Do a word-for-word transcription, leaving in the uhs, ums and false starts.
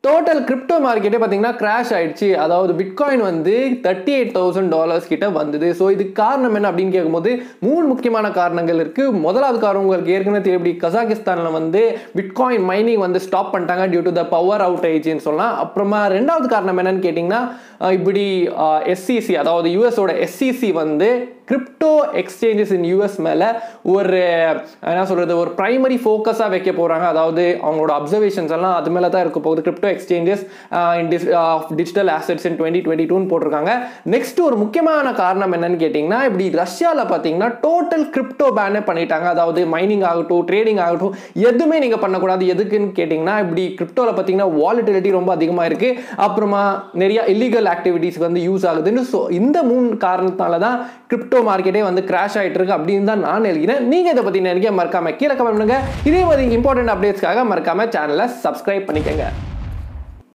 Total crypto மார்க்கெட்டே பார்த்தீங்கன்னா crash ஆயிடுச்சு. அதாவது பிட்காயின் வந்து தேர்ட்டி எயிட் தௌசண்ட் டாலர்ஸ் கிட்ட வந்தது. ஸோ இதுக்கு காரணம் என்ன அப்படின்னு கேட்கும்போது மூணு முக்கியமான காரணங்கள் இருக்கு. முதலாவது காரணம் உங்களுக்கு ஏற்கனவே தெரியும், கசாகிஸ்தானில் வந்து பிட்காயின் மைனிங் வந்து ஸ்டாப் பண்ணிட்டாங்க டியூ டு த பவர் அவுட்டேஜ்னு சொல்லலாம். அப்புறமா ரெண்டாவது காரணம் என்னன்னு கேட்டிங்கன்னா, இப்படி எஸ்சிசி அதாவது யூஎஸோட எஸ்சிசி வந்து கிரிப்டோ எக்ஸ்சேஞ்சஸ் இன் யூஎஸ் மேலே ஒரு என்ன சொல்கிறது ஒரு ப்ரைமரி ஃபோக்கஸாக வைக்க போகிறாங்க. அதாவது அவங்களோட அப்சர்வேஷன்ஸ் எல்லாம் அது மேலே தான் இருக்க போகுது. Crypto exchanges in digital assets in twenty twenty டூன்னு போட்டிருக்காங்க. நெக்ஸ்ட் ஒரு முக்கியமான காரணம் என்னன்னு கேட்டிங்கன்னா, இப்படி ரஷ்யாவில் பார்த்தீங்கன்னா டோட்டல் கிரிப்டோ பேனே பண்ணிட்டாங்க. அதாவது மைனிங் ஆகட்டும், ட்ரேடிங் ஆகட்டும், எதுவுமே நீங்கள் பண்ணக்கூடாது. எதுக்குன்னு கேட்டிங்கன்னா, இப்படி கிரிப்டோவில் பார்த்தீங்கன்னா வாலட்டிலிட்டி ரொம்ப அதிகமாக இருக்குது. அப்புறமா நிறைய இல்லீகல் ஆக்டிவிட்டீஸ்க்கு வந்து யூஸ் ஆகுதுன்னு. ஸோ இந்த மூணு காரணத்தால தான் கிரிப்டோ மார்க்கெட்டே வந்து கிராஷ் ஆகிட்டு இருக்கு அப்படின்னு தான் நான் நினைக்கிறேன். நீங்கள் இதை பற்றி நினைக்க மறக்காம கீழே கமெண்ட் பண்ணுங்க. இதே மாதிரி இம்பார்ட்டன்ட் அப்டேட்ஸ்க்காக மறக்காம சேனலை சப்ஸ்கிரைப் பண்ணிக்கங்க.